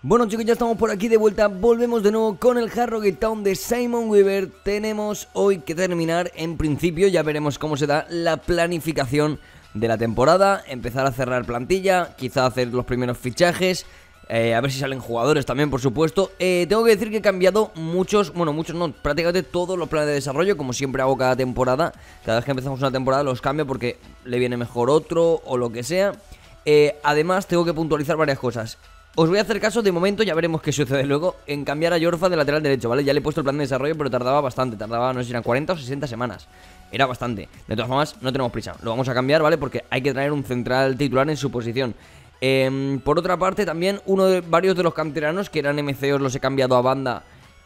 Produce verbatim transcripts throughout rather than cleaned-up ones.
Bueno chicos, ya estamos por aquí de vuelta, volvemos de nuevo con el Harrogate Town de Simon Weaver. Tenemos hoy que terminar, en principio ya veremos cómo se da la planificación de la temporada, empezar a cerrar plantilla, quizá hacer los primeros fichajes, eh, a ver si salen jugadores también, por supuesto. eh, Tengo que decir que he cambiado muchos, bueno muchos no, prácticamente todos los planes de desarrollo, como siempre hago cada temporada. Cada vez que empezamos una temporada los cambio porque le viene mejor otro o lo que sea. eh, Además tengo que puntualizar varias cosas. Os voy a hacer caso de momento, ya veremos qué sucede luego, en cambiar a Yorfa de lateral derecho, ¿vale? Ya le he puesto el plan de desarrollo, pero tardaba bastante, tardaba, no sé si eran cuarenta o sesenta semanas. Era bastante. De todas formas, no tenemos prisa, lo vamos a cambiar, ¿vale? Porque hay que traer un central titular en su posición. eh, Por otra parte, también uno de varios de los canteranos que eran M C Os los he cambiado a banda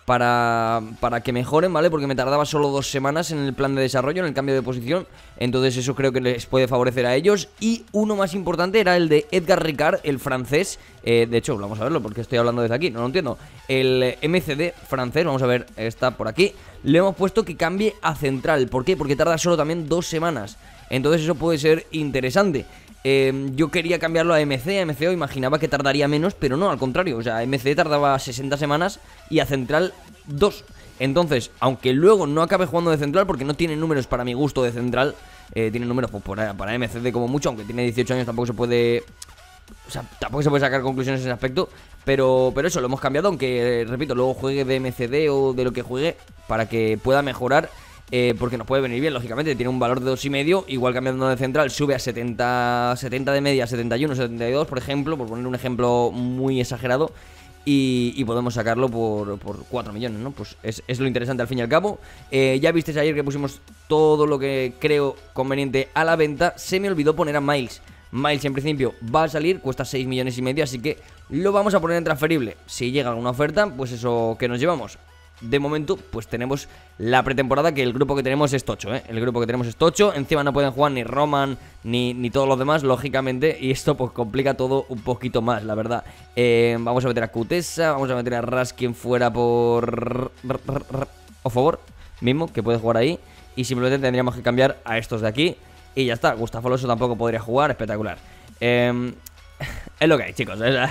Para, para que mejoren, ¿vale? Porque me tardaba solo dos semanas en el plan de desarrollo, en el cambio de posición. Entonces eso creo que les puede favorecer a ellos. Y uno más importante era el de Edgar Ricard, el francés. eh, De hecho, vamos a verlo porque estoy hablando desde aquí, no lo entiendo. El M C D francés, vamos a ver, está por aquí. Le hemos puesto que cambie a central. ¿Por qué? Porque tarda solo también dos semanas. Entonces eso puede ser interesante. Eh, yo quería cambiarlo a M C, a M C O, imaginaba que tardaría menos, pero no, al contrario, o sea, M C tardaba sesenta semanas y a central dos. Entonces, aunque luego no acabe jugando de central, porque no tiene números para mi gusto de central, eh, tiene números pues, para, para M C D como mucho, aunque tiene dieciocho años tampoco se puede... O sea, tampoco se puede sacar conclusiones en ese aspecto. Pero, pero eso, lo hemos cambiado, aunque, repito, luego juegue de M C D o de lo que juegue, para que pueda mejorar. Eh, porque nos puede venir bien, lógicamente, tiene un valor de dos y medio. Igual cambiando de central sube a setenta, setenta de media, setenta y uno, setenta y dos, por ejemplo, por poner un ejemplo muy exagerado. Y, y podemos sacarlo por, por cuatro millones, ¿no? Pues es, es lo interesante al fin y al cabo. eh, Ya visteis ayer que pusimos todo lo que creo conveniente a la venta. Se me olvidó poner a Miles. Miles en principio va a salir, cuesta seis millones y medio, así que lo vamos a poner en transferible. Si llega alguna oferta, pues eso que nos llevamos. De momento, pues tenemos la pretemporada, que el grupo que tenemos es tocho, ¿eh? El grupo que tenemos es tocho. Encima no pueden jugar ni Roman ni, ni todos los demás, lógicamente. Y esto pues complica todo un poquito más, la verdad. eh, Vamos a meter a Kutesa, vamos a meter a Raskin fuera por... O favor, mismo, que puede jugar ahí. Y simplemente tendríamos que cambiar a estos de aquí. Y ya está, Gustavo Alonso tampoco podría jugar, espectacular. eh, Es lo que hay, chicos, ¿eh?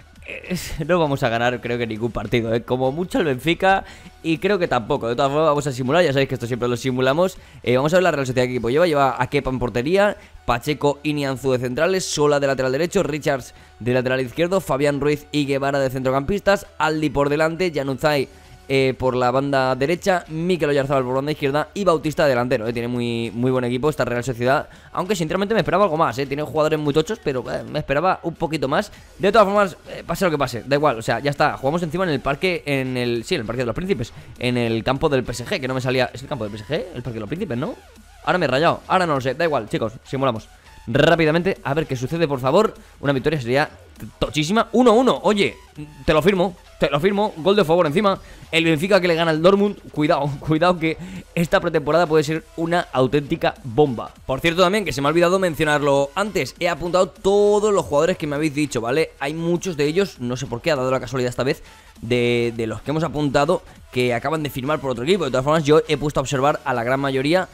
No vamos a ganar, creo que ningún partido, ¿eh? Como mucho el Benfica. Y creo que tampoco. De todas formas vamos a simular, ya sabéis que esto siempre lo simulamos. eh, Vamos a ver la Real Sociedad que equipo lleva. Lleva a Kepa en portería, Pacheco y Nianzú de centrales, Sola de lateral derecho, Richards de lateral izquierdo, Fabián Ruiz y Guevara de centrocampistas, Aldi por delante, Januzaj Eh, por la banda derecha, Mikel Oyarzabal por banda izquierda y Bautista de delantero. eh. Tiene muy, muy buen equipo esta Real Sociedad, aunque sinceramente me esperaba algo más. eh. Tiene jugadores muy tochos, pero eh, me esperaba un poquito más. De todas formas, eh, pase lo que pase, da igual, o sea, ya está. Jugamos encima en el parque, en el... Sí, en el Parque de los Príncipes, en el campo del P S G, que no me salía... ¿Es el campo del P S G? El Parque de los Príncipes, ¿no? Ahora me he rayado, ahora no lo sé, da igual, chicos, simulamos rápidamente, a ver qué sucede, por favor. Una victoria sería tochísima. uno uno, oye, te lo firmo, te lo firmo, gol de favor encima. El Benfica que le gana al Dortmund. Cuidado, cuidado que esta pretemporada puede ser una auténtica bomba. Por cierto también, que se me ha olvidado mencionarlo antes, he apuntado todos los jugadores que me habéis dicho, ¿vale? Hay muchos de ellos, no sé por qué, ha dado la casualidad esta vez, de, de los que hemos apuntado, que acaban de firmar por otro equipo. De todas formas, yo he puesto a observar a la gran mayoría.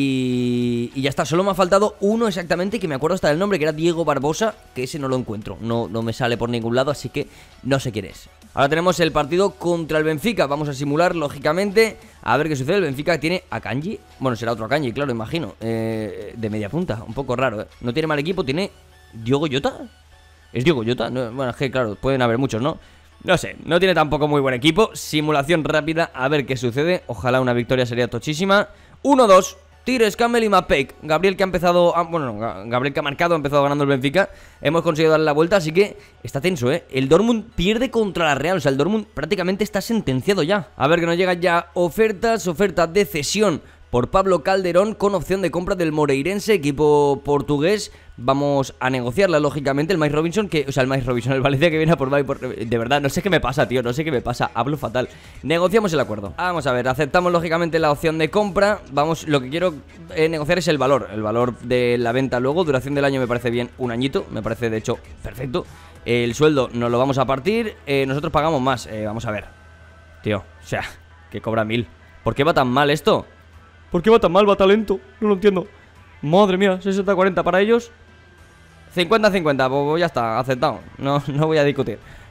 Y, y ya está, solo me ha faltado uno exactamente, que me acuerdo hasta del nombre, que era Diego Barbosa, que ese no lo encuentro, no, no me sale por ningún lado, así que no sé quién es. Ahora tenemos el partido contra el Benfica, vamos a simular, lógicamente, a ver qué sucede. El Benfica tiene a Akanji, bueno, será otro Akanji, claro, imagino, eh, de media punta, un poco raro, ¿eh? No tiene mal equipo, tiene Diogo Jota, ¿es Diogo Jota? No, bueno, es que claro, pueden haber muchos, ¿no? No sé, no tiene tampoco muy buen equipo. Simulación rápida, a ver qué sucede, ojalá una victoria sería tochísima. uno dos. Tires, Campbell y Mapeik. Gabriel que ha empezado, a, bueno, no, Gabriel que ha marcado, ha empezado ganando el Benfica. Hemos conseguido darle la vuelta, así que está tenso, ¿eh? El Dortmund pierde contra la Real, o sea, el Dortmund prácticamente está sentenciado ya. A ver que nos llegan ya ofertas, ofertas de cesión por Pablo Calderón con opción de compra del Moreirense, equipo portugués. Vamos a negociarla, lógicamente, el Mike Robinson, que, o sea, el Mike Robinson, el Valencia que viene a por Mike, por, de verdad, no sé qué me pasa, tío, no sé qué me pasa, hablo fatal. Negociamos el acuerdo. Vamos a ver, aceptamos, lógicamente, la opción de compra. Vamos, lo que quiero eh, negociar es el valor, el valor de la venta luego. Duración del año me parece bien, un añito, me parece, de hecho, perfecto. El sueldo nos lo vamos a partir, eh, nosotros pagamos más, eh, vamos a ver. Tío, o sea, que cobra mil. ¿Por qué va tan mal esto? ¿Por qué va tan mal, va talento? No lo entiendo. Madre mía, sesenta a cuarenta para ellos. cincuenta a cincuenta, pues ya está, aceptado. No, no voy a discutir.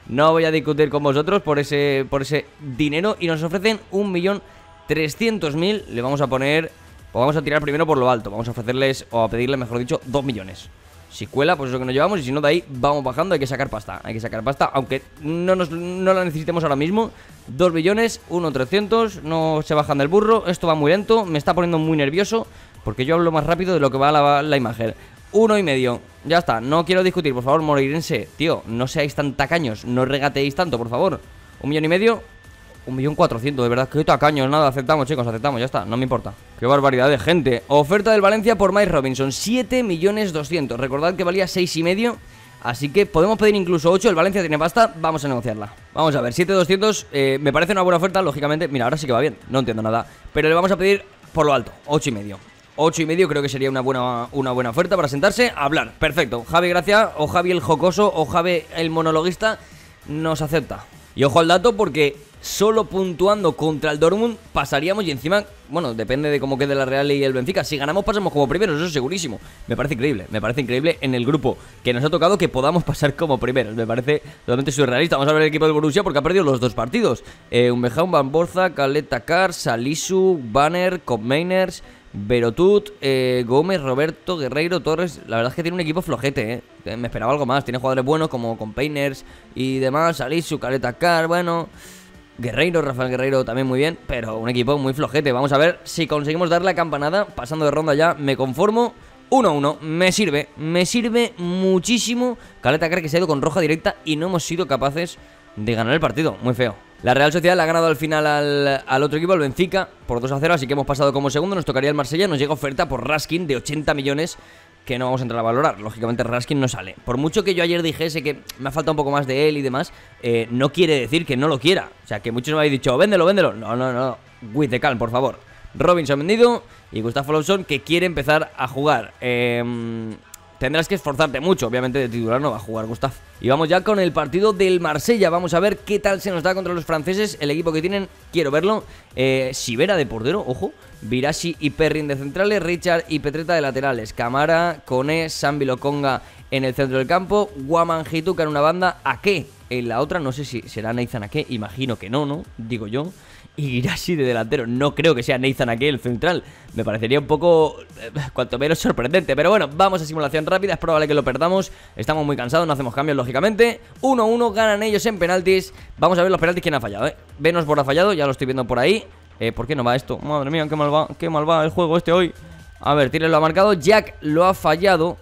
No voy a discutir con vosotros por ese, por ese dinero. Y nos ofrecen un millón trescientos mil. Le vamos a poner... Pues vamos a tirar primero por lo alto. Vamos a ofrecerles, o a pedirles, mejor dicho, dos millones. Si cuela, pues eso que nos llevamos. Y si no, de ahí vamos bajando. Hay que sacar pasta. Hay que sacar pasta, aunque no, nos, no la necesitemos ahora mismo. Dos millones, uno trescientos. No se bajan del burro. Esto va muy lento. Me está poniendo muy nervioso, porque yo hablo más rápido de lo que va la, la imagen. Uno y medio. Ya está. No quiero discutir, por favor, moreirense. Tío, no seáis tan tacaños. No regateéis tanto, por favor. Un millón y medio. Un millón cuatrocientos, de verdad. Qué tacaños. Nada, aceptamos, chicos, aceptamos. Ya está, no me importa. Qué barbaridad de gente. Oferta del Valencia por Mike Robinson. siete millones doscientos. Recordad que valía seis y medio. Así que podemos pedir incluso ocho. El Valencia tiene pasta. Vamos a negociarla. Vamos a ver, siete millones doscientos. eh, Me parece una buena oferta, lógicamente. Mira, ahora sí que va bien. No entiendo nada. Pero le vamos a pedir por lo alto. ocho y medio. ocho y medio creo que sería una buena, una buena oferta para sentarse a hablar. Perfecto. Javi Gracia o Javi el jocoso o Javi el monologuista nos acepta. Y ojo al dato, porque solo puntuando contra el Dortmund pasaríamos. Y encima, bueno, depende de cómo quede la Real y el Benfica. Si ganamos pasamos como primeros, eso es segurísimo. Me parece increíble, me parece increíble en el grupo que nos ha tocado que podamos pasar como primeros. Me parece totalmente surrealista. Vamos a ver el equipo del Borussia, porque ha perdido los dos partidos. eh, Umbejaun, Van Borza, Caleta Car, Salisu, Banner, Kopmeiners, Berotut, eh, Gómez, Roberto, Guerreiro, Torres. La verdad es que tiene un equipo flojete, eh. Me esperaba algo más. Tiene jugadores buenos como Kopmeiners y demás. Salisu, Caleta Car, bueno, Guerreiro, Rafael Guerreiro también muy bien, pero un equipo muy flojete. Vamos a ver si conseguimos dar la campanada. Pasando de ronda ya, me conformo. uno a uno, me sirve, me sirve muchísimo. Caleta Car que se ha ido con roja directa y no hemos sido capaces de ganar el partido, muy feo. La Real Sociedad le ha ganado al final al, al otro equipo, al Benfica, por dos a cero, así que hemos pasado como segundo. Nos tocaría el Marsella, nos llega oferta por Raskin de ochenta millones, que no vamos a entrar a valorar. Lógicamente Raskin no sale. Por mucho que yo ayer dijese que me ha faltado un poco más de él y demás, eh, no quiere decir que no lo quiera. O sea, que muchos me habéis dicho, véndelo, véndelo. No, no, no, with the calm, por favor. Robinson vendido y Gustavo Lawson, que quiere empezar a jugar. Eh... Tendrás que esforzarte mucho, obviamente de titular no va a jugar Gustav. Y vamos ya con el partido del Marsella. Vamos a ver qué tal se nos da contra los franceses. El equipo que tienen, quiero verlo. eh, Sivera de portero, ojo. Virashi y Perrin de centrales. Richard y Petreta de laterales. Camara, Kone, Sambi Lokonga en el centro del campo. Guaman Hituka en una banda. Ake en la otra, no sé si será Nathan Ake. Imagino que no, ¿no? Digo yo. Y Hirashi de delantero. No creo que sea Nathan Ake el central. Me parecería un poco, eh, cuanto menos sorprendente. Pero bueno, vamos a simulación rápida. Es probable que lo perdamos. Estamos muy cansados, no hacemos cambios lógicamente. uno a uno, ganan ellos en penaltis. Vamos a ver los penaltis, quién ha fallado, ¿eh? Venosbor ha fallado, ya lo estoy viendo por ahí. eh, ¿Por qué no va esto? Madre mía, qué mal va, qué mal va el juego este hoy. A ver, Tires lo ha marcado, Jack lo ha fallado.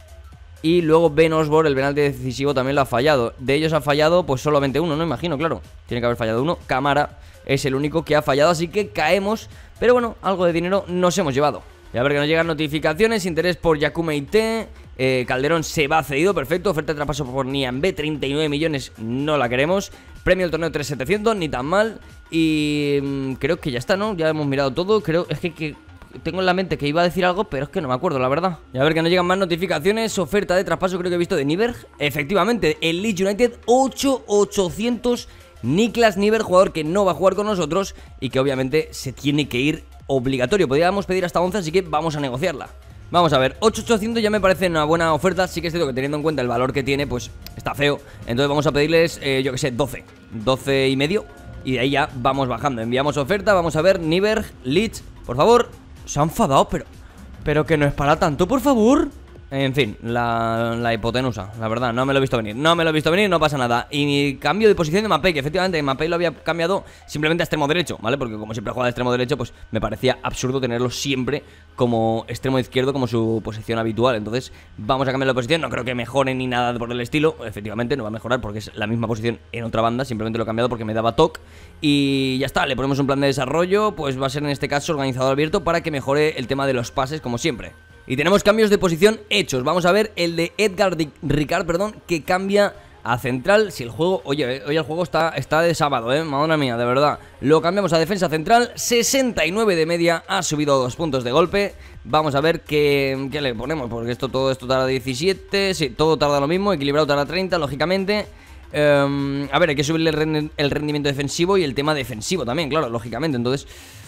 Y luego Venosbor, el penalti decisivo, también lo ha fallado. De ellos ha fallado pues solamente uno, no imagino, claro. Tiene que haber fallado uno. Cámara es el único que ha fallado, así que caemos. Pero bueno, algo de dinero nos hemos llevado. Y a ver que nos llegan notificaciones. Interés por Yakume Ite. eh, Calderón se va cedido, perfecto. Oferta de traspaso por Niambe, treinta y nueve millones, no la queremos. Premio del torneo tres mil setecientos, ni tan mal. Y mmm, creo que ya está, ¿no? Ya hemos mirado todo, creo, es que... que tengo en la mente que iba a decir algo, pero es que no me acuerdo, la verdad. Y a ver que nos llegan más notificaciones. Oferta de traspaso, creo que he visto de Nyberg. Efectivamente, el Leeds United, ocho mil ochocientos. Niklas Nyberg, jugador que no va a jugar con nosotros y que obviamente se tiene que ir obligatorio. Podríamos pedir hasta once, así que vamos a negociarla. Vamos a ver, ocho mil ochocientos ya me parece una buena oferta. Sí que es cierto que teniendo en cuenta el valor que tiene, pues está feo. Entonces vamos a pedirles, eh, yo que sé, doce, doce y medio. Y de ahí ya vamos bajando. Enviamos oferta, vamos a ver, Nyberg, Leeds, por favor. Se ha enfadado, pero... Pero que no es para tanto, por favor. En fin, la, la hipotenusa, la verdad, no me lo he visto venir. No me lo he visto venir, no pasa nada. Y mi cambio de posición de Mbappé, que efectivamente Mbappé lo había cambiado simplemente a extremo derecho, ¿vale? Porque como siempre juega de extremo derecho, pues me parecía absurdo tenerlo siempre como extremo izquierdo, como su posición habitual. Entonces vamos a cambiar la posición, no creo que mejore ni nada por el estilo. Efectivamente no va a mejorar porque es la misma posición en otra banda. Simplemente lo he cambiado porque me daba toque. Y ya está, le ponemos un plan de desarrollo. Pues va a ser en este caso organizador abierto para que mejore el tema de los pases, como siempre. Y tenemos cambios de posición hechos. Vamos a ver el de Edgar Ricard, perdón, que cambia a central. Si el juego, oye, hoy el juego está, está de sábado, eh, madre mía, de verdad. Lo cambiamos a defensa central, sesenta y nueve de media, ha subido dos puntos de golpe. Vamos a ver qué, qué le ponemos, porque esto todo esto tarda diecisiete, sí, todo tarda lo mismo, equilibrado tarda treinta, lógicamente. Um, a ver, hay que subirle el rendimiento defensivo y el tema defensivo también, claro, lógicamente. Entonces,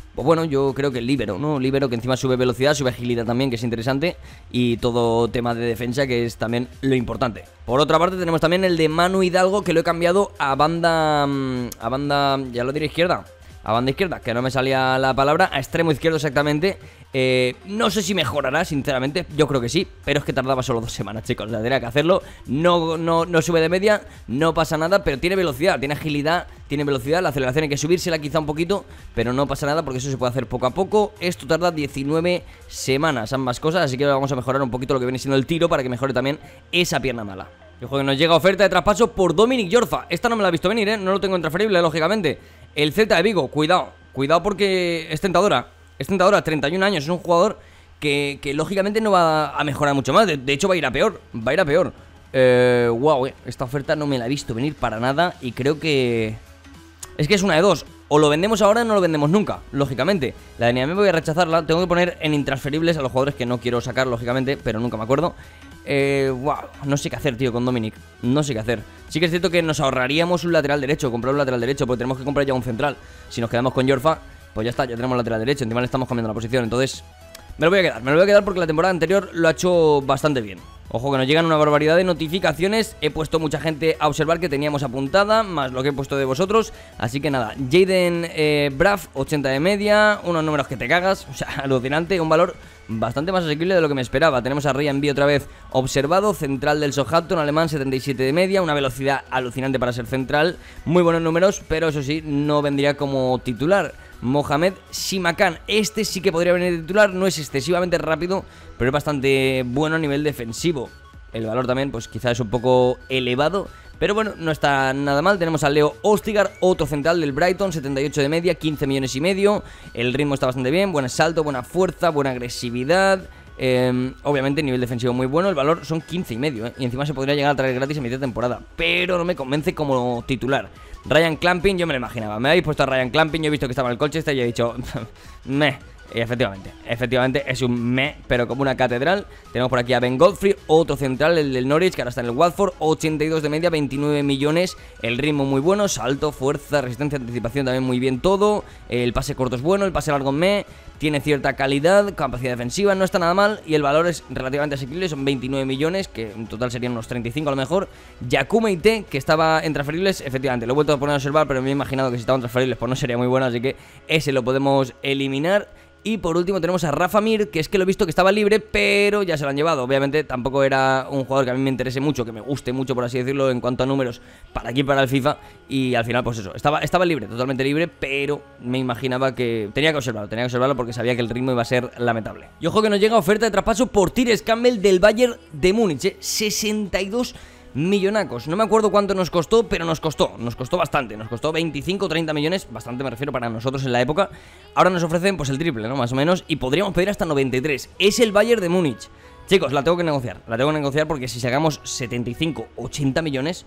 Pues bueno, yo creo que el líbero, ¿no? Líbero que encima sube velocidad, sube agilidad también, que es interesante. Y todo tema de defensa, que es también lo importante. Por otra parte tenemos también el de Manu Hidalgo, que lo he cambiado a banda... A banda... ya lo diré izquierda. A banda izquierda, que no me salía la palabra. A extremo izquierdo exactamente. eh, No sé si mejorará, sinceramente. Yo creo que sí, pero es que tardaba solo dos semanas, chicos. O sea, tenía que hacerlo. No, no, no sube de media, no pasa nada. Pero tiene velocidad, tiene agilidad, tiene velocidad. La aceleración hay que subírsela quizá un poquito, pero no pasa nada porque eso se puede hacer poco a poco. Esto tarda diecinueve semanas, ambas cosas. Así que vamos a mejorar un poquito lo que viene siendo el tiro, para que mejore también esa pierna mala. Ojo que nos llega oferta de traspaso por Dominic Yorfa. Esta no me la he visto venir, ¿eh? No lo tengo en transferible, lógicamente. El Celta de Vigo, cuidado, cuidado porque es tentadora. Es tentadora, treinta y un años, es un jugador que, que lógicamente no va a mejorar mucho más. De, de hecho va a ir a peor, va a ir a peor. eh, Wow, eh, esta oferta no me la he visto venir para nada. Y creo que... es que es una de dos. O lo vendemos ahora o no lo vendemos nunca, lógicamente. La de Niamey voy a rechazarla. Tengo que poner en intransferibles a los jugadores que no quiero sacar, lógicamente, pero nunca me acuerdo. Eh, wow, no sé qué hacer, tío, con Dominic. No sé qué hacer. Sí que es cierto que nos ahorraríamos un lateral derecho, comprar un lateral derecho, porque tenemos que comprar ya un central. Si nos quedamos con Yorfa, pues ya está, ya tenemos lateral derecho. Encima le estamos cambiando la posición. Entonces, me lo voy a quedar, me lo voy a quedar porque la temporada anterior lo ha hecho bastante bien. Ojo que nos llegan una barbaridad de notificaciones. He puesto mucha gente a observar que teníamos apuntada, más lo que he puesto de vosotros. Así que nada, Jaden eh, Braff, ochenta de media, unos números que te cagas. O sea, alucinante, un valor bastante más asequible de lo que me esperaba. Tenemos a Ryan B otra vez observado, central del Southampton, alemán, setenta y siete de media, una velocidad alucinante para ser central. Muy buenos números, pero eso sí, no vendría como titular. Mohamed Simakan, este sí que podría venir de titular, no es excesivamente rápido, pero es bastante bueno a nivel defensivo. El valor también, pues quizás es un poco elevado, pero bueno, no está nada mal. Tenemos a Leo Ostigar, otro central del Brighton, setenta y ocho de media, quince millones y medio. El ritmo está bastante bien, buen salto, buena fuerza, buena agresividad. Eh, obviamente nivel defensivo muy bueno. El valor son quince y medio, ¿eh? Y encima se podría llegar a traer gratis a mitad de temporada, pero no me convence como titular. Ryan Clamping, yo me lo imaginaba. Me habéis puesto a Ryan Clamping, yo he visto que estaba en el Colchester y he dicho meh. Y efectivamente, efectivamente es un meh, pero como una catedral. Tenemos por aquí a Ben Godfrey, otro central, el del Norwich, que ahora está en el Watford, ochenta y dos de media, veintinueve millones. El ritmo muy bueno, salto, fuerza, resistencia, anticipación también muy bien todo. El pase corto es bueno, el pase largo meh. Tiene cierta calidad, capacidad defensiva, no está nada mal. Y el valor es relativamente asequible, son veintinueve millones, que en total serían unos treinta y cinco a lo mejor. Yakume Ite, que estaba en transferibles, efectivamente, lo he vuelto a poner a observar, pero me he imaginado que si estaban transferibles pues no sería muy bueno, así que ese lo podemos eliminar. Y por último tenemos a Rafa Mir, que es que lo he visto que estaba libre, pero ya se lo han llevado. Obviamente tampoco era un jugador que a mí me interese mucho, que me guste mucho, por así decirlo, en cuanto a números para aquí, para el FIFA. Y al final, pues eso, estaba, estaba libre, totalmente libre, pero me imaginaba que tenía que observarlo, tenía que observarlo porque sabía que el ritmo iba a ser lamentable. Y ojo que nos llega oferta de traspaso por Tyrese Campbell del Bayern de Múnich, ¿eh? sesenta y dos millonacos. No me acuerdo cuánto nos costó, pero nos costó, nos costó bastante. Nos costó veinticinco o treinta millones, bastante me refiero para nosotros en la época. Ahora nos ofrecen pues el triple, ¿no? Más o menos, y podríamos pedir hasta noventa y tres. Es el Bayern de Múnich. Chicos, la tengo que negociar, la tengo que negociar porque si sacamos setenta y cinco, ochenta millones,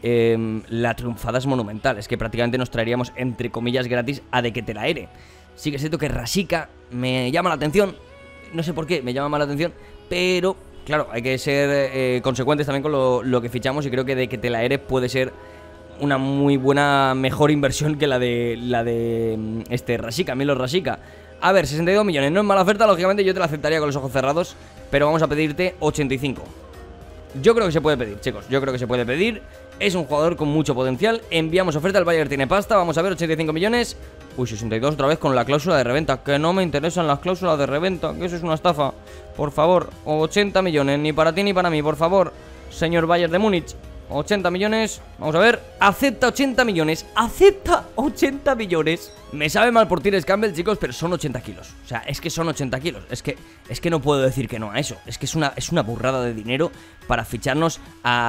eh, la triunfada es monumental. Es que prácticamente nos traeríamos, entre comillas, gratis a De Ketelaere. Sí que es cierto que Rashica me llama la atención, no sé por qué, me llama más la atención, pero... claro, hay que ser eh, consecuentes también con lo, lo que fichamos y creo que De Ketelaere puede ser una muy buena, mejor inversión que la de la de este Rashica, Milo Rashica. A ver, sesenta y dos millones, no es mala oferta, lógicamente yo te la aceptaría con los ojos cerrados, pero vamos a pedirte ochenta y cinco. Yo creo que se puede pedir, chicos, yo creo que se puede pedir. Es un jugador con mucho potencial. Enviamos oferta, el Bayern tiene pasta, vamos a ver, ochenta y cinco millones. Uy, sesenta y dos otra vez con la cláusula de reventa. Que no me interesan las cláusulas de reventa, que eso es una estafa. Por favor, ochenta millones, ni para ti ni para mí, por favor, señor Bayern de Múnich. ochenta millones, vamos a ver. Acepta ochenta millones, acepta ochenta millones. Me sabe mal por Tyrese Campbell, chicos, pero son ochenta kilos. O sea, es que son ochenta kilos. Es que, es que no puedo decir que no a eso. Es que es una, es una burrada de dinero para ficharnos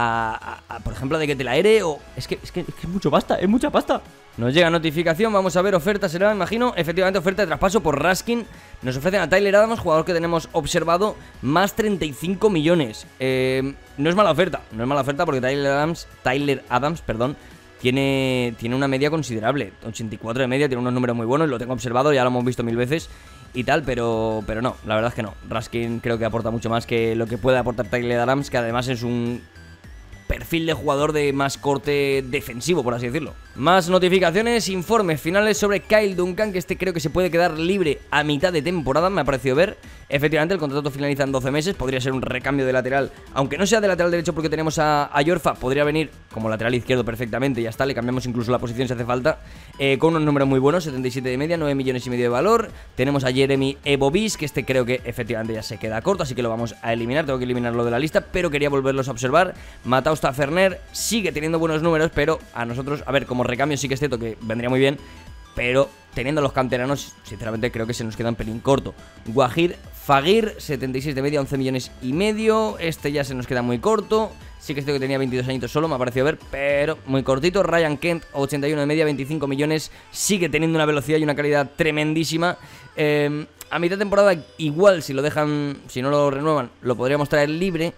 a, a, a por ejemplo, a De Ketelaere o... Es que, es que, es que es mucho pasta, es mucha pasta. Nos llega notificación, vamos a ver, oferta será, imagino. Efectivamente, oferta de traspaso por Raskin. Nos ofrecen a Tyler Adams, jugador que tenemos observado, más treinta y cinco millones. Eh, no es mala oferta, no es mala oferta porque Tyler Adams, Tyler Adams, perdón, tiene, tiene una media considerable. ochenta y cuatro de media, tiene unos números muy buenos, lo tengo observado, ya lo hemos visto mil veces y tal, pero, pero no, la verdad es que no. Raskin creo que aporta mucho más que lo que puede aportar Tyler Adams, que además es un... perfil de jugador de más corte defensivo, por así decirlo. Más notificaciones, informes finales sobre Kyle Duncan, que este creo que se puede quedar libre a mitad de temporada, me ha parecido ver. Efectivamente, el contrato finaliza en doce meses, podría ser un recambio de lateral, aunque no sea de lateral derecho porque tenemos a, a Yorfa, podría venir como lateral izquierdo perfectamente, ya está, le cambiamos incluso la posición si hace falta, eh, con unos números muy buenos, setenta y siete de media, nueve millones y medio de valor. Tenemos a Jeremy Ebobis, que este creo que efectivamente ya se queda corto, así que lo vamos a eliminar, tengo que eliminarlo de la lista, pero quería volverlos a observar. Mateus Taverner sigue teniendo buenos números, pero a nosotros, a ver, como recambio sí que es cierto que vendría muy bien, pero teniendo a los canteranos, sinceramente creo que se nos queda un pelín corto. Wahid Fagir, setenta y seis de media, once millones y medio. Este ya se nos queda muy corto. Sí que es cierto que tenía veintidós añitos solo, me ha parecido ver, pero muy cortito. Ryan Kent, ochenta y uno de media, veinticinco millones. Sigue teniendo una velocidad y una calidad tremendísima. Eh, a mitad de temporada, igual si lo dejan, si no lo renuevan, lo podríamos traer libre.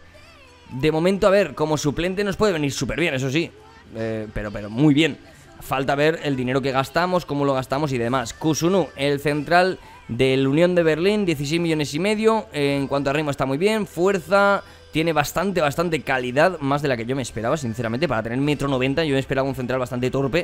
De momento, a ver, como suplente nos puede venir súper bien, eso sí. Eh, pero, pero muy bien. Falta ver el dinero que gastamos, cómo lo gastamos y demás. Kusunu, el central del Unión de Berlín, dieciséis millones y medio. En cuanto a ritmo está muy bien, fuerza, tiene bastante, bastante calidad, más de la que yo me esperaba, sinceramente. Para tener metro noventa yo me esperaba un central bastante torpe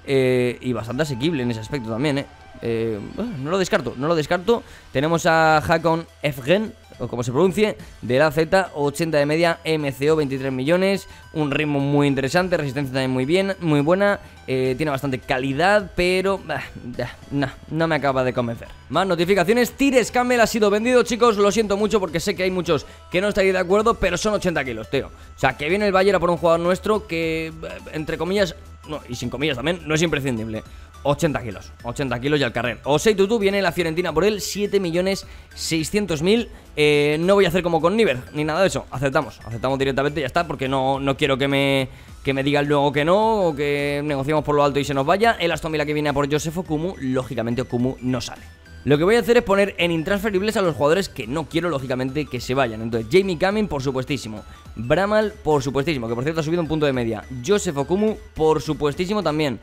eh, y bastante asequible en ese aspecto también, eh. Eh, no lo descarto, no lo descarto. Tenemos a Hakon Efgen, o como se pronuncie, de la Z, ochenta de media, M C O, veintitrés millones, un ritmo muy interesante, resistencia también muy bien, muy buena, eh, tiene bastante calidad, pero eh, no, no me acaba de convencer. Más notificaciones, Tires Campbell ha sido vendido, chicos, lo siento mucho porque sé que hay muchos que no estaréis de acuerdo, pero son ochenta kilos, tío. O sea, que viene el Bayern a por un jugador nuestro que, entre comillas, no, y sin comillas también, no es imprescindible. ochenta kilos, ochenta kilos y al carrer. Osei Tutu, viene la Fiorentina por él, siete millones seiscientos mil. eh, No voy a hacer como con Niver, ni nada de eso, aceptamos, aceptamos directamente y ya está, porque no, no quiero que me, que me digan luego que no, o que negociemos por lo alto y se nos vaya. El Aston Villa que viene a por Joseph Okumu, lógicamente Okumu no sale. Lo que voy a hacer es poner en intransferibles a los jugadores que no quiero, lógicamente, que se vayan. Entonces, Jamie Cumming, por supuestísimo. Bramal, por supuestísimo, que por cierto ha subido un punto de media. Joseph Okumu, por supuestísimo también.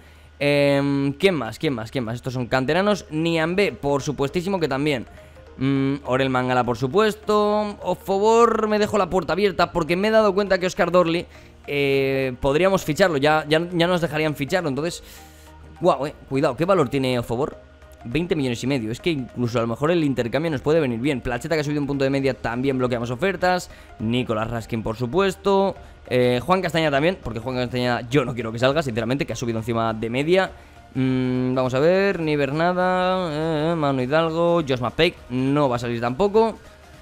Eh, ¿Quién más? ¿Quién más? ¿Quién más? Estos son canteranos. Niambe, por supuestísimo que también. mm, Orel Mangala, por supuesto. O favor, me dejo la puerta abierta porque me he dado cuenta que Oscar Dorley eh, podríamos ficharlo. Ya, ya, ya nos dejarían ficharlo. Entonces, guau, eh, cuidado, ¿qué valor tiene Ofobor? veinte millones y medio, es que incluso a lo mejor el intercambio nos puede venir bien. Placheta, que ha subido un punto de media, también bloqueamos ofertas. Nicolás Raskin, por supuesto. eh, Juan Castañeda también, porque Juan Castañeda yo no quiero que salga, sinceramente, que ha subido encima de media. mm, Vamos a ver, ni Bernada, eh, Manu Hidalgo, Josh McPake, no va a salir tampoco.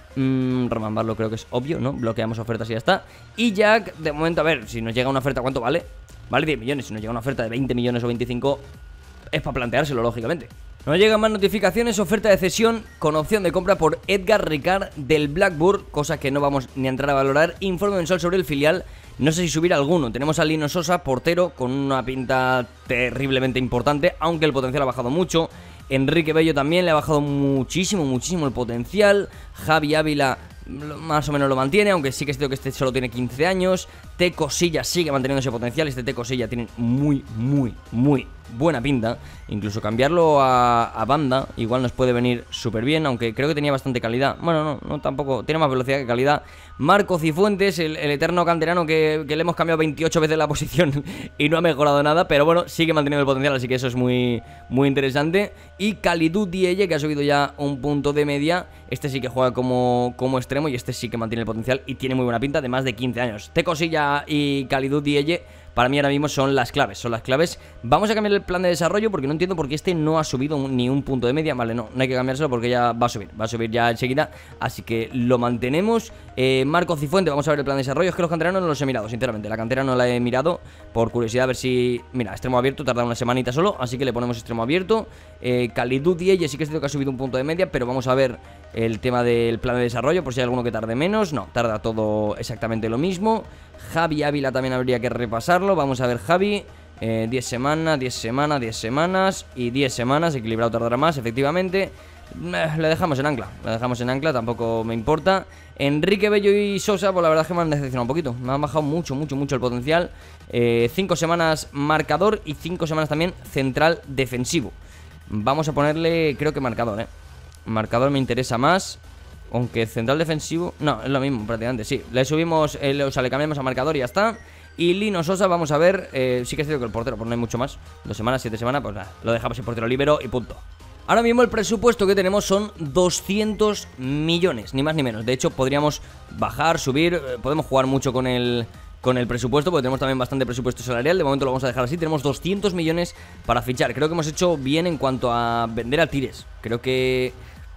mm, Roman Barlow creo que es obvio, ¿no? Bloqueamos ofertas y ya está. Y Jack, de momento, a ver, si nos llega una oferta, ¿cuánto vale? Vale diez millones, si nos llega una oferta de veinte millones o veinticinco, es para planteárselo, lógicamente. Nos llegan más notificaciones, oferta de cesión con opción de compra por Edgar Ricard del Blackburn, cosa que no vamos ni a entrar a valorar. Informe mensual sobre el filial, no sé si subir alguno. Tenemos a Lino Sosa, portero, con una pinta terriblemente importante, aunque el potencial ha bajado mucho. Enrique Bello también le ha bajado muchísimo, muchísimo el potencial. Javi Ávila más o menos lo mantiene, aunque sí que es cierto que este solo tiene quince años. Teco Silla sigue manteniendo ese potencial. Este Teco Silla tiene muy, muy, muy buena pinta. Incluso cambiarlo a, a banda igual nos puede venir súper bien, aunque creo que tenía bastante calidad. Bueno, no, no tampoco, tiene más velocidad que calidad. Marco Cifuentes, el, el eterno canterano que, que le hemos cambiado veintiocho veces la posición y no ha mejorado nada, pero bueno, sigue manteniendo el potencial, así que eso es muy, muy interesante. Y Kalidou Dieye, que ha subido ya un punto de media. Este sí que juega como, como extremo y este sí que mantiene el potencial y tiene muy buena pinta, de más de quince años. Teco Silla y Kalidou Dieye para mí ahora mismo son las claves, son las claves. Vamos a cambiar el plan de desarrollo porque no entiendo por qué este no ha subido un, ni un punto de media. Vale, no, no hay que cambiárselo porque ya va a subir, va a subir ya enseguida, así que lo mantenemos. eh, Marco Cifuente, vamos a ver el plan de desarrollo. Es que los canteranos no los he mirado, sinceramente, la cantera no la he mirado por curiosidad, a ver si... Mira, extremo abierto, tarda una semanita solo, así que le ponemos extremo abierto. eh, Kalidou Dieye sí que es cierto que ha subido un punto de media, pero vamos a ver el tema del plan de desarrollo por si hay alguno que tarde menos. No, tarda todo exactamente lo mismo. Javi Ávila también habría que repasarlo. Vamos a ver Javi, eh, diez semanas, diez semanas, diez semanas y diez semanas, equilibrado tardará más, efectivamente. eh, Le dejamos en ancla, le dejamos en ancla, tampoco me importa. Enrique Bello y Sosa, pues la verdad es que me han decepcionado un poquito. Me han bajado mucho, mucho, mucho el potencial. eh, Cinco semanas marcador y cinco semanas también central defensivo. Vamos a ponerle, creo que marcador, eh marcador me interesa más. Aunque central defensivo... No, es lo mismo prácticamente, sí. Le subimos, el, o sea, le cambiamos a marcador y ya está. Y Lino Sosa, vamos a ver, eh, sí que es cierto que el portero, pues no hay mucho más. Dos semanas, siete semanas, pues nada, lo dejamos en portero libero y punto. Ahora mismo el presupuesto que tenemos son doscientos millones, ni más ni menos. De hecho, podríamos bajar, subir, eh, podemos jugar mucho con el, con el presupuesto, porque tenemos también bastante presupuesto salarial. De momento lo vamos a dejar así, tenemos doscientos millones para fichar. Creo que hemos hecho bien en cuanto a vender a Tires. Creo que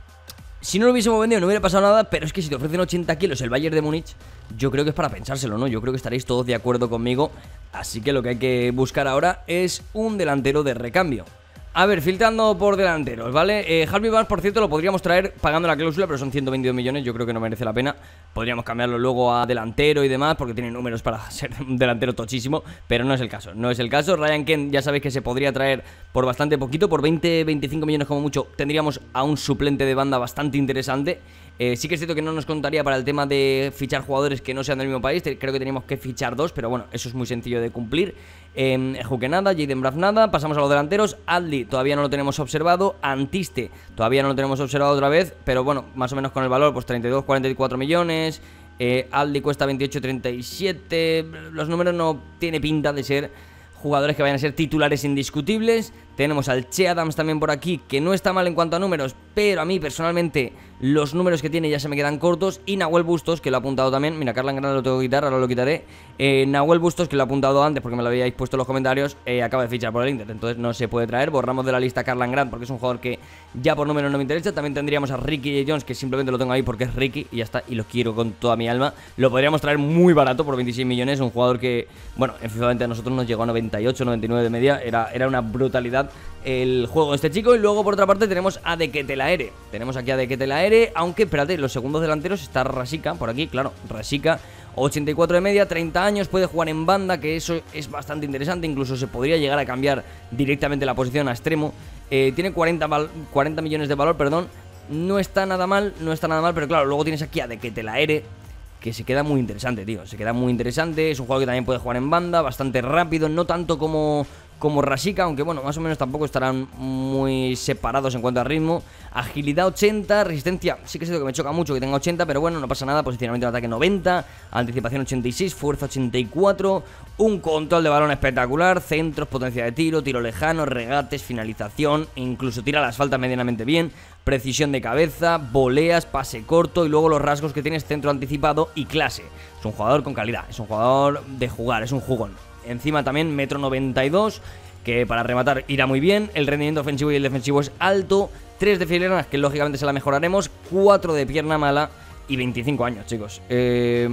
si no lo hubiésemos vendido no hubiera pasado nada, pero es que si te ofrecen ochenta kilos el Bayern de Múnich, yo creo que es para pensárselo, ¿no? Yo creo que estaréis todos de acuerdo conmigo. Así que lo que hay que buscar ahora es un delantero de recambio. A ver, filtrando por delanteros, ¿vale? Eh, Harvey Barnes, por cierto, lo podríamos traer pagando la cláusula, pero son ciento veintidós millones, yo creo que no merece la pena. Podríamos cambiarlo luego a delantero y demás, porque tiene números para ser un delantero tochísimo, pero no es el caso, no es el caso. Ryan Kent, ya sabéis que se podría traer por bastante poquito, por veinte, veinticinco millones como mucho, tendríamos a un suplente de banda bastante interesante. Eh, sí que es cierto que no nos contaría para el tema de fichar jugadores que no sean del mismo país. Creo que teníamos que fichar dos, pero bueno, eso es muy sencillo de cumplir. eh, Juque nada, Jaden Braff nada. Pasamos a los delanteros. Adli todavía no lo tenemos observado. Antiste todavía no lo tenemos observado otra vez, pero bueno, más o menos con el valor, pues treinta y dos, cuarenta y cuatro millones. eh, Adli cuesta veintiocho, treinta y siete. Los números no tiene pinta de ser jugadores que vayan a ser titulares indiscutibles. Tenemos al Che Adams también por aquí, que no está mal en cuanto a números, pero a mí personalmente los números que tiene ya se me quedan cortos. Y Nahuel Bustos, que lo ha apuntado también. Mira, Karlan Grande lo tengo que quitar, ahora lo quitaré. eh, Nahuel Bustos, que lo ha apuntado antes porque me lo habíais puesto en los comentarios, eh, acaba de fichar por el Inter, entonces no se puede traer. Borramos de la lista a Karlan Grande porque es un jugador que ya por números no me interesa. También tendríamos a Ricky J. Jones, que simplemente lo tengo ahí porque es Ricky y ya está, y lo quiero con toda mi alma. Lo podríamos traer muy barato por veintiséis millones, un jugador que, bueno, en FIFA veinte a nosotros nos llegó a noventa y ocho, noventa y nueve de media. Era, era una brutalidad el juego de este chico. Y luego por otra parte tenemos a De Ketelaere. Tenemos aquí a De Ketelaere, aunque espérate, los segundos delanteros está Rasika por aquí, claro, Rasika, ochenta y cuatro de media, treinta años, puede jugar en banda, que eso es bastante interesante. Incluso se podría llegar a cambiar directamente la posición a extremo. eh, Tiene cuarenta, cuarenta millones de valor, perdón. No está nada mal, no está nada mal, pero claro, luego tienes aquí a De Ketelaere, que se queda muy interesante, tío. Se queda muy interesante, es un jugador que también puede jugar en banda, bastante rápido, no tanto como... como Rasika, aunque bueno, más o menos tampoco estarán muy separados en cuanto a ritmo. Agilidad ochenta, resistencia, sí que es cierto que me choca mucho que tenga ochenta, pero bueno, no pasa nada. Posicionamiento de ataque noventa, anticipación ochenta y seis, fuerza ochenta y cuatro, un control de balón espectacular, centros, potencia de tiro, tiro lejano, regates, finalización, incluso tira las faltas medianamente bien, precisión de cabeza, voleas, pase corto, y luego los rasgos que tienes: centro anticipado y clase. Es un jugador con calidad, es un jugador de jugar, es un jugón. Encima también metro noventa y dos, que para rematar irá muy bien. El rendimiento ofensivo y el defensivo es alto. tres de filigranas, que lógicamente se la mejoraremos. cuatro de pierna mala y veinticinco años, chicos. eh,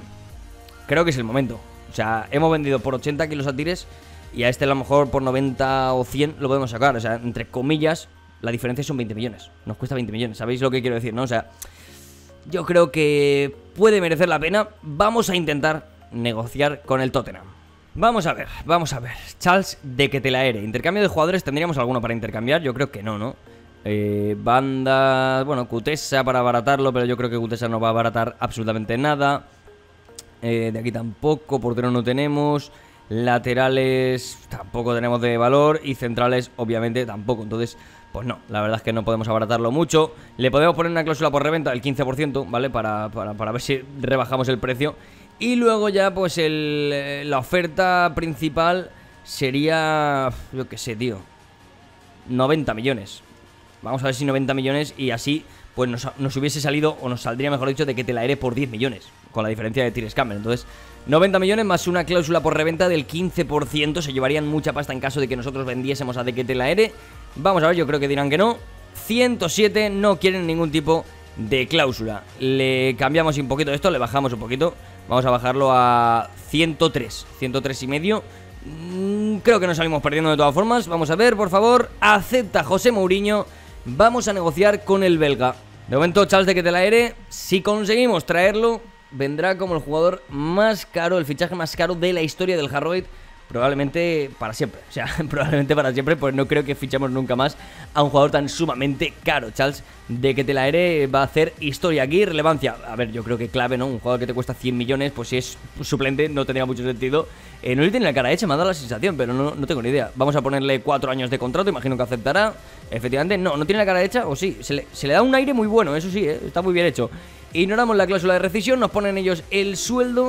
Creo que es el momento. O sea, hemos vendido por ochenta kilos a Tires, y a este a lo mejor por noventa o cien lo podemos sacar. O sea, entre comillas, la diferencia son veinte millones. Nos cuesta veinte millones, ¿sabéis lo que quiero decir, no? O sea, yo creo que puede merecer la pena. Vamos a intentar negociar con el Tottenham. Vamos a ver, vamos a ver. Charles De Ketelaere. Intercambio de jugadores, ¿tendríamos alguno para intercambiar? Yo creo que no, ¿no? Eh, banda... Bueno, Kutesa para abaratarlo, pero yo creo que Kutesa no va a abaratar absolutamente nada. Eh, de aquí tampoco, portero no tenemos. Laterales tampoco tenemos de valor. Y centrales, obviamente, tampoco. Entonces, pues no, la verdad es que no podemos abaratarlo mucho. Le podemos poner una cláusula por reventa del quince por ciento, ¿vale? Para, para, para ver si rebajamos el precio. Y luego ya pues el, la oferta principal sería, yo qué sé, tío, noventa millones. Vamos a ver si noventa millones, y así pues nos, nos hubiese salido, o nos saldría mejor dicho, De Ketelaere por diez millones, con la diferencia de Tires Campbell. Entonces noventa millones más una cláusula por reventa del quince por ciento, se llevarían mucha pasta en caso de que nosotros vendiésemos a De Ketelaere. Vamos a ver, yo creo que dirán que no. ciento siete, no quieren ningún tipo de cláusula. Le cambiamos un poquito esto, le bajamos un poquito. Vamos a bajarlo a ciento tres, ciento tres y medio. mm, Creo que nos salimos perdiendo de todas formas. Vamos a ver, por favor, acepta José Mourinho. Vamos a negociar con el belga. De momento, Charles De Ketelaere, si conseguimos traerlo, vendrá como el jugador más caro, el fichaje más caro de la historia del Harrogate. Probablemente para siempre, o sea, probablemente para siempre, pues no creo que fichemos nunca más a un jugador tan sumamente caro. Charles De Ketelaere va a hacer historia aquí, relevancia. A ver, yo creo que clave, ¿no? Un jugador que te cuesta cien millones, pues si es suplente no tendría mucho sentido. Eh, no le tiene la cara hecha, me ha dado la sensación, pero no, no tengo ni idea. Vamos a ponerle cuatro años de contrato, imagino que aceptará. Efectivamente, no, no tiene la cara hecha, o sí, se le, se le da un aire muy bueno, eso sí, ¿eh? Está muy bien hecho. Ignoramos la cláusula de rescisión, nos ponen ellos el sueldo.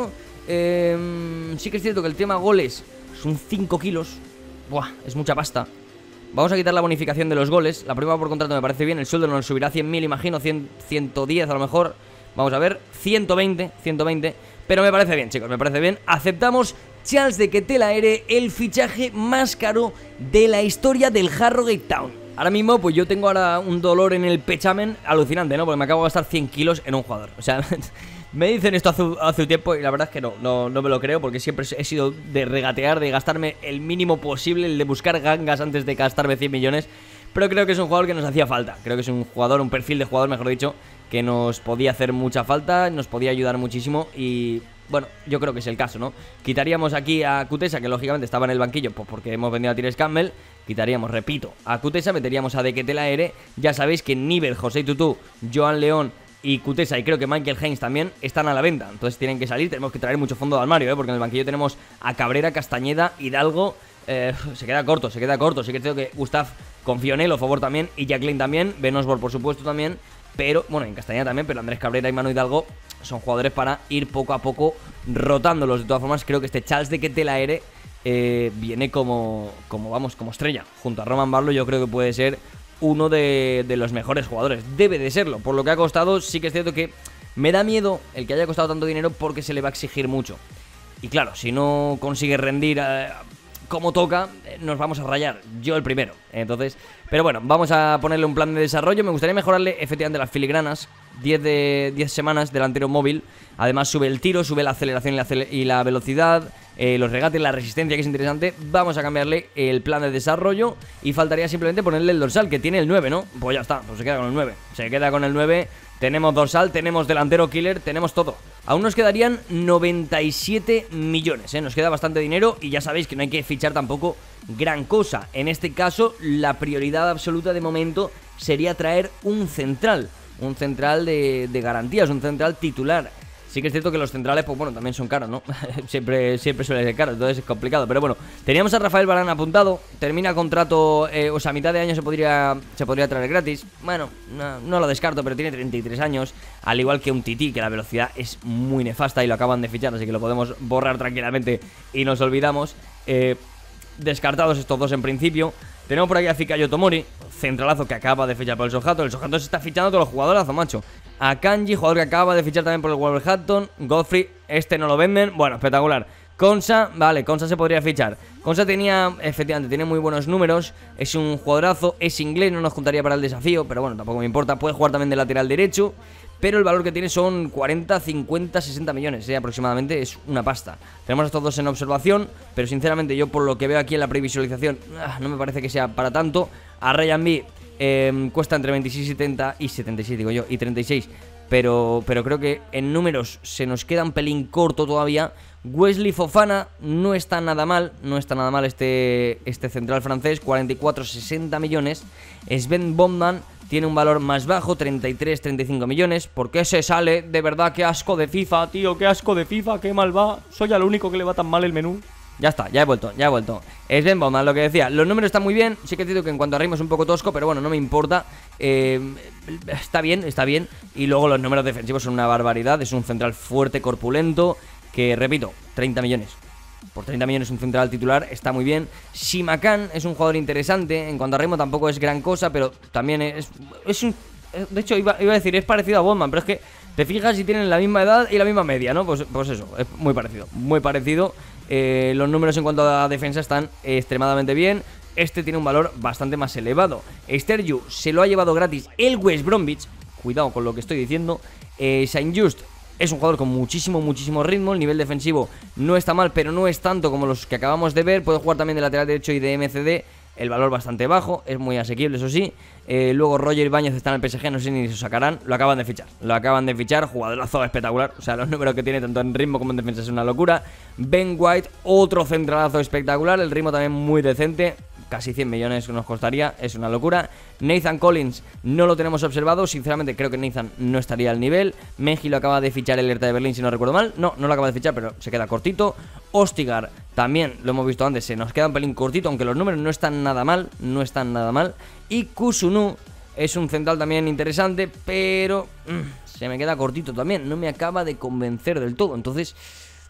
Eh, sí que es cierto que el tema goles son cinco kilos. Buah, es mucha pasta. Vamos a quitar la bonificación de los goles. La prueba por contrato me parece bien. El sueldo nos subirá a cien mil, imagino, cien, ciento diez a lo mejor. Vamos a ver, ciento veinte, ciento veinte. Pero me parece bien, chicos, me parece bien. Aceptamos. Charles de Ketelaere, el fichaje más caro de la historia del Harrogate Town. Ahora mismo, pues yo tengo ahora un dolor en el pechamen alucinante, ¿no? Porque me acabo de gastar cien kilos en un jugador. O sea, me dicen esto hace, hace un tiempo y la verdad es que no, no, no me lo creo, porque siempre he sido de regatear, de gastarme el mínimo posible, el de buscar gangas antes de gastarme cien millones. Pero creo que es un jugador que nos hacía falta. Creo que es un jugador, un perfil de jugador, mejor dicho, que nos podía hacer mucha falta, nos podía ayudar muchísimo y... bueno, yo creo que es el caso, ¿no? Quitaríamos aquí a Kutesa, que lógicamente estaba en el banquillo, pues porque hemos vendido a Tyrese Campbell. Quitaríamos, repito, a Kutesa, meteríamos a De Ketelaere. Ya sabéis que Nivel, José Tutu, Joan León y Kutesa, y creo que Michael Haynes también, están a la venta. Entonces tienen que salir, tenemos que traer mucho fondo de armario, ¿eh? Porque en el banquillo tenemos a Cabrera, Castañeda, Hidalgo. Eh, se queda corto, se queda corto. Sí que creo que Gustav confío en él, o favor también, y Jacqueline también, Ben Osborne por supuesto también. Pero, bueno, en Castañeda también, pero Andrés Cabrera y Manu Hidalgo son jugadores para ir poco a poco rotándolos. De todas formas, creo que este Charles de Ketelaere eh, viene como, como, vamos, como estrella. Junto a Roman Barlow yo creo que puede ser uno de, de los mejores jugadores. Debe de serlo. Por lo que ha costado, sí que es cierto que me da miedo el que haya costado tanto dinero porque se le va a exigir mucho. Y claro, si no consigue rendir... Eh, como toca, nos vamos a rayar, yo el primero. Entonces, pero bueno, vamos a ponerle un plan de desarrollo. Me gustaría mejorarle efectivamente las filigranas. diez de diez semanas delantero móvil. Además sube el tiro, sube la aceleración y la, acel y la velocidad, eh, los regates, la resistencia, que es interesante. Vamos a cambiarle el plan de desarrollo y faltaría simplemente ponerle el dorsal, que tiene el nueve, ¿no? Pues ya está, pues se queda con el nueve. Se queda con el nueve. Tenemos dorsal, tenemos delantero killer, tenemos todo. Aún nos quedarían noventa y siete millones, ¿eh? Nos queda bastante dinero y ya sabéis que no hay que fichar tampoco gran cosa. En este caso, la prioridad absoluta de momento sería traer un central. Un central de, de garantías, un central titular. Sí que es cierto que los centrales, pues bueno, también son caros, ¿no? siempre, siempre suele ser caro, entonces es complicado. Pero bueno, teníamos a Rafael Varane apuntado. Termina contrato, eh, o sea, a mitad de año se podría, se podría traer gratis. Bueno, no, no lo descarto, pero tiene treinta y tres años. Al igual que un Titi, que la velocidad es muy nefasta y lo acaban de fichar, así que lo podemos borrar tranquilamente y nos olvidamos. Eh, descartados estos dos en principio. Tenemos por aquí a Fikayo Tomori, centralazo que acaba de fichar por el Southampton. El Southampton se está fichando todos los jugadorazos, macho. A Kanji, jugador que acaba de fichar también por el Wolverhampton. Godfrey, este no lo venden. Bueno, espectacular. Konsa, vale, Konsa se podría fichar. Konsa tenía, efectivamente, tiene muy buenos números. Es un jugadorazo, es inglés, no nos juntaría para el desafío, pero bueno, tampoco me importa. Puede jugar también de lateral derecho, pero el valor que tiene son cuarenta, cincuenta, sesenta millones, ¿eh? Aproximadamente, es una pasta. Tenemos a estos dos en observación, pero sinceramente yo por lo que veo aquí en la previsualización, no me parece que sea para tanto. A Ryan B eh, cuesta entre veintiséis y setenta, y setenta y seis digo yo, y treinta y seis, pero, pero creo que en números se nos queda un pelín corto todavía. Wesley Fofana no está nada mal, no está nada mal este, este central francés, cuarenta y cuatro, sesenta millones. Sven Botman tiene un valor más bajo, treinta y tres, treinta y cinco millones. ¿Por qué se sale? De verdad, qué asco de FIFA, tío, qué asco de FIFA, qué mal va. Soy al único que le va tan mal el menú. Ya está, ya he vuelto, ya he vuelto. Sven Botman, lo que decía, los números están muy bien. Sí que te digo que en cuanto a ritmo es un poco tosco, pero bueno, no me importa. eh, Está bien, está bien. Y luego los números defensivos son una barbaridad. Es un central fuerte, corpulento, que, repito, treinta millones. Por treinta millones un central titular está muy bien. Simakan es un jugador interesante. En cuanto a ritmo tampoco es gran cosa, pero también es, es un... De hecho, iba, iba a decir, es parecido a Botman, pero es que te fijas si tienen la misma edad y la misma media, ¿no? Pues, pues eso, es muy parecido, muy parecido. eh, Los números en cuanto a defensa están extremadamente bien. Este tiene un valor bastante más elevado. Sterju se lo ha llevado gratis el West Bromwich. Cuidado con lo que estoy diciendo. eh, Saint Just es un jugador con muchísimo, muchísimo ritmo. El nivel defensivo no está mal, pero no es tanto como los que acabamos de ver. Puede jugar también de lateral derecho y de M C D. El valor bastante bajo, es muy asequible, eso sí. eh, Luego Roger Ibáñez está en el P S G, no sé ni si lo sacarán. Lo acaban de fichar, lo acaban de fichar. Jugadorazo espectacular, o sea, los números que tiene tanto en ritmo como en defensa es una locura. Ben White, otro centralazo espectacular. El ritmo también muy decente. Casi cien millones nos costaría, es una locura. Nathan Collins no lo tenemos observado. Sinceramente creo que Nathan no estaría al nivel. Mengi lo acaba de fichar el Hertha de Berlín, si no recuerdo mal. No, no lo acaba de fichar, pero se queda cortito. Ostigar también, lo hemos visto antes, se nos queda un pelín cortito, aunque los números no están nada mal. No están nada mal. Y Kusunu es un central también interesante, pero mmm, se me queda cortito también. No me acaba de convencer del todo, entonces...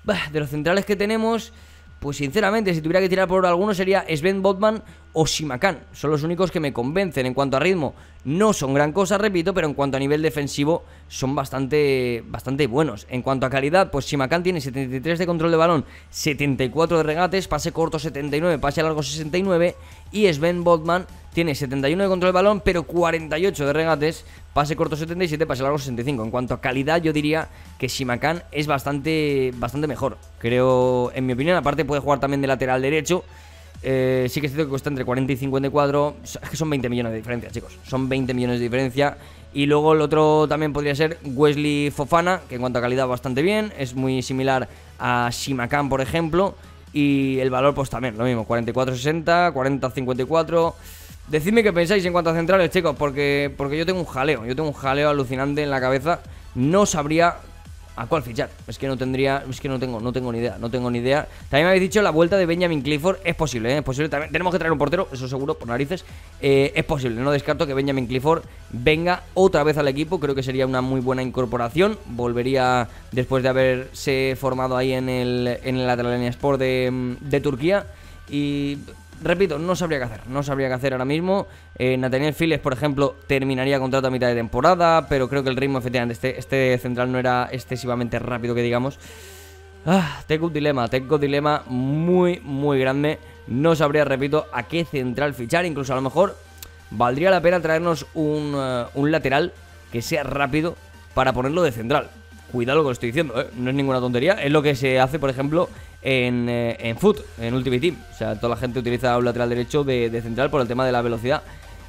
Bah, de los centrales que tenemos, pues sinceramente, si tuviera que tirar por alguno sería Sven Botman o Simakan. Son los únicos que me convencen. En cuanto a ritmo, no son gran cosa, repito, pero en cuanto a nivel defensivo son bastante, bastante buenos. En cuanto a calidad, pues Simakan tiene setenta y tres de control de balón, setenta y cuatro de regates, pase corto setenta y nueve, pase largo sesenta y nueve, y Sven Botman tiene setenta y uno de control de balón, pero cuarenta y ocho de regates, pase corto setenta y siete, pase largo sesenta y cinco. En cuanto a calidad, yo diría que Simakan es bastante, bastante mejor, creo, en mi opinión. Aparte puede jugar también de lateral derecho. Eh, sí que es cierto que cuesta entre cuarenta y cincuenta y cuatro. Es que son veinte millones de diferencia, chicos. Son veinte millones de diferencia. Y luego el otro también podría ser Wesley Fofana, que en cuanto a calidad bastante bien. Es muy similar a Simakan, por ejemplo. Y el valor pues también, lo mismo, cuarenta y cuatro sesenta, cuarenta cincuenta y cuatro. Decidme qué pensáis en cuanto a centrales, chicos, porque, porque yo tengo un jaleo. Yo tengo un jaleo alucinante en la cabeza. No sabría a cuál fichar. Es que no tendría, es que no tengo, no tengo ni idea, no tengo ni idea. También me habéis dicho la vuelta de Benjamin Clifford. Es posible, ¿eh? Es posible. También tenemos que traer un portero, eso seguro, por narices. Eh, es posible, no descarto que Benjamin Clifford venga otra vez al equipo. Creo que sería una muy buena incorporación. Volvería después de haberse formado ahí en el, en el Atalyaspor de, de Turquía. Y repito, no sabría qué hacer, no sabría qué hacer ahora mismo. eh, Nathaniel Files, por ejemplo, terminaría contrato a mitad de temporada, pero creo que el ritmo, efectivamente, este, este central no era excesivamente rápido, que digamos. Ah, tengo un dilema, tengo un dilema muy, muy grande. No sabría, repito, a qué central fichar. Incluso a lo mejor valdría la pena traernos un, uh, un lateral que sea rápido para ponerlo de central. Cuidado lo que os estoy diciendo, ¿eh? No es ninguna tontería. Es lo que se hace, por ejemplo, en, eh, en Foot, en Ultimate Team. O sea, toda la gente utiliza un lateral derecho de, de central por el tema de la velocidad.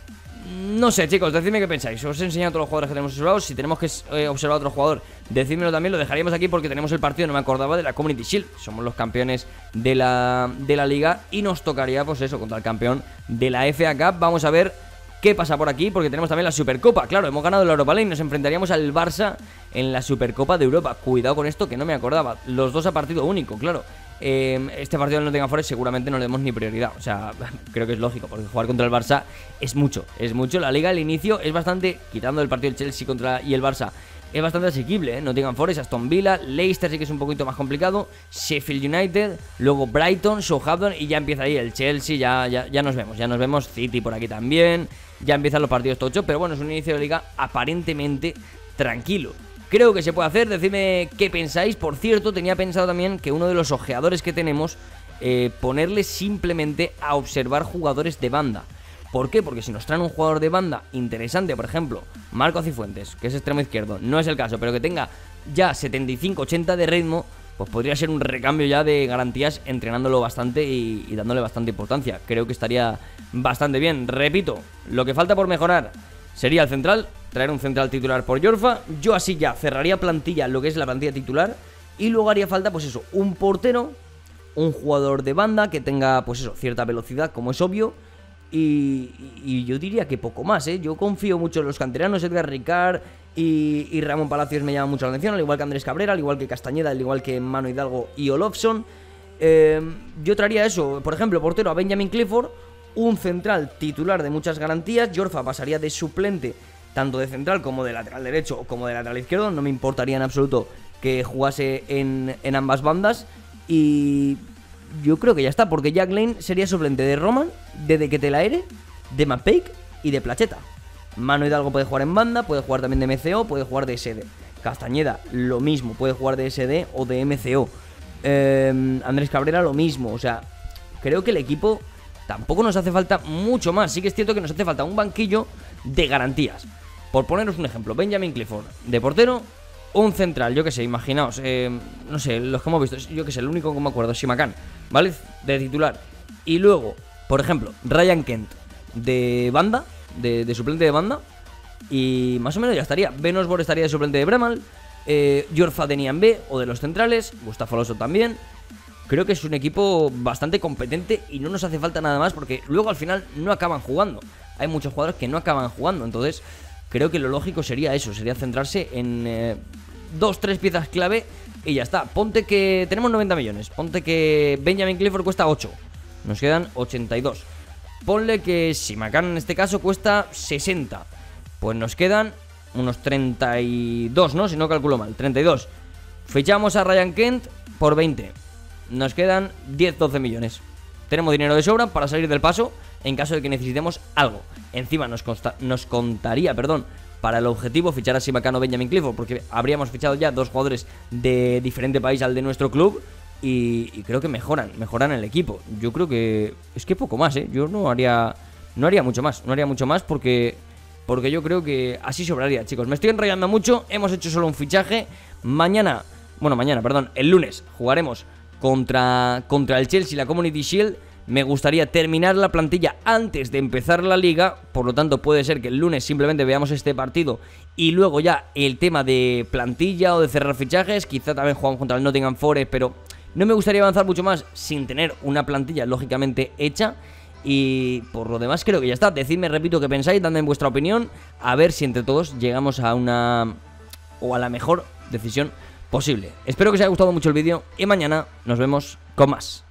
No sé, chicos, decidme qué pensáis. Os he enseñado a todos los jugadores que tenemos observados. Si tenemos que eh, observar a otro jugador, decídmelo también. Lo dejaríamos aquí porque tenemos el partido, no me acordaba, de la Community Shield. Somos los campeones de la, de la liga y nos tocaría, pues eso, contra el campeón de la F A Cup. Vamos a ver qué pasa por aquí, porque tenemos también la Supercopa. Claro, hemos ganado la Europa League, nos enfrentaríamos al Barça en la Supercopa de Europa. Cuidado con esto, que no me acordaba. Los dos a partido único, claro. eh, Este partido en Nottingham Forest seguramente no le demos ni prioridad. O sea, creo que es lógico, porque jugar contra el Barça es mucho, es mucho. La liga al inicio es bastante, quitando el partido del Chelsea contra y el Barça, es bastante asequible, ¿eh? Nottingham Forest, Aston Villa, Leicester sí que es un poquito más complicado, Sheffield United, luego Brighton, Southampton, y ya empieza ahí el Chelsea. Ya, ya, ya nos vemos, ya nos vemos City por aquí también. Ya empiezan los partidos tochos, pero bueno, es un inicio de liga aparentemente tranquilo. Creo que se puede hacer, decidme qué pensáis. Por cierto, tenía pensado también que uno de los ojeadores que tenemos, eh, ponerle simplemente a observar jugadores de banda. ¿Por qué? Porque si nos traen un jugador de banda interesante, por ejemplo, Marco Cifuentes, que es extremo izquierdo, no es el caso, pero que tenga ya setenta y cinco ochenta de ritmo, pues podría ser un recambio ya de garantías, entrenándolo bastante y, y dándole bastante importancia. Creo que estaría bastante bien. Repito, lo que falta por mejorar sería el central, traer un central titular por Jorfa. Yo así ya cerraría plantilla, lo que es la plantilla titular, y luego haría falta, pues eso, un portero, un jugador de banda que tenga, pues eso, cierta velocidad, como es obvio. Y, y yo diría que poco más, ¿eh? Yo confío mucho en los canteranos. Edgar Ricard y, y Ramón Palacios me llaman mucho la atención, al igual que Andrés Cabrera, al igual que Castañeda, al igual que Manu Hidalgo y Olofsson. eh, Yo traería eso, por ejemplo, portero a Benjamin Clifford, un central titular de muchas garantías. Jorfa pasaría de suplente tanto de central como de lateral derecho o como de lateral izquierdo. No me importaría en absoluto que jugase en, en ambas bandas. Y yo creo que ya está, porque Jack Lane sería suplente de Roman, de De Ketelaere, de Mapeik y de Placheta. Manu Hidalgo puede jugar en banda, puede jugar también de M C O, puede jugar de S D. Castañeda, lo mismo, puede jugar de S D o de M C O. eh, Andrés Cabrera, lo mismo. O sea, creo que el equipo tampoco nos hace falta mucho más. Sí que es cierto que nos hace falta un banquillo de garantías. Por poneros un ejemplo, Benjamin Clifford de portero, un central, yo que sé, imaginaos, eh, no sé, los que hemos visto, yo que sé, el único que me acuerdo es Simakan, ¿vale? De titular. Y luego, por ejemplo, Ryan Kent de banda, de, de suplente de banda. Y más o menos ya estaría. Ben Osborne estaría de suplente de Bremal, eh, Jorfa de Niambe o de los centrales, Gustavo Alonso también. Creo que es un equipo bastante competente y no nos hace falta nada más, porque luego al final no acaban jugando. Hay muchos jugadores que no acaban jugando, entonces creo que lo lógico sería eso, sería centrarse en eh, dos, tres piezas clave y ya está. Ponte que tenemos noventa millones, ponte que Benjamin Clifford cuesta ocho, nos quedan ochenta y dos. Ponle que Simakan en este caso cuesta sesenta, pues nos quedan unos treinta y dos, ¿no? Si no calculo mal, treinta y dos. Fichamos a Ryan Kent, por veinte. Nos quedan diez doce millones. Tenemos dinero de sobra para salir del paso en caso de que necesitemos algo. Encima nos, consta, nos contaría, perdón, para el objetivo fichar a Simakano o Benjamin Clifford, porque habríamos fichado ya dos jugadores de diferente país al de nuestro club y, y creo que mejoran, mejoran el equipo. Yo creo que es que poco más, ¿eh? Yo no haría, no haría mucho más, no haría mucho más porque, porque yo creo que así sobraría, chicos. Me estoy enrollando mucho, hemos hecho solo un fichaje. Mañana, bueno, mañana, perdón, el lunes jugaremos contra, contra el Chelsea, la Community Shield. Me gustaría terminar la plantilla antes de empezar la liga, por lo tanto puede ser que el lunes simplemente veamos este partido y luego ya el tema de plantilla o de cerrar fichajes. Quizá también jugamos contra el Nottingham Forest, pero no me gustaría avanzar mucho más sin tener una plantilla lógicamente hecha. Y por lo demás creo que ya está. Decidme, repito, qué pensáis, dadme vuestra opinión, a ver si entre todos llegamos a una o a la mejor decisión posible. Espero que os haya gustado mucho el vídeo y mañana nos vemos con más.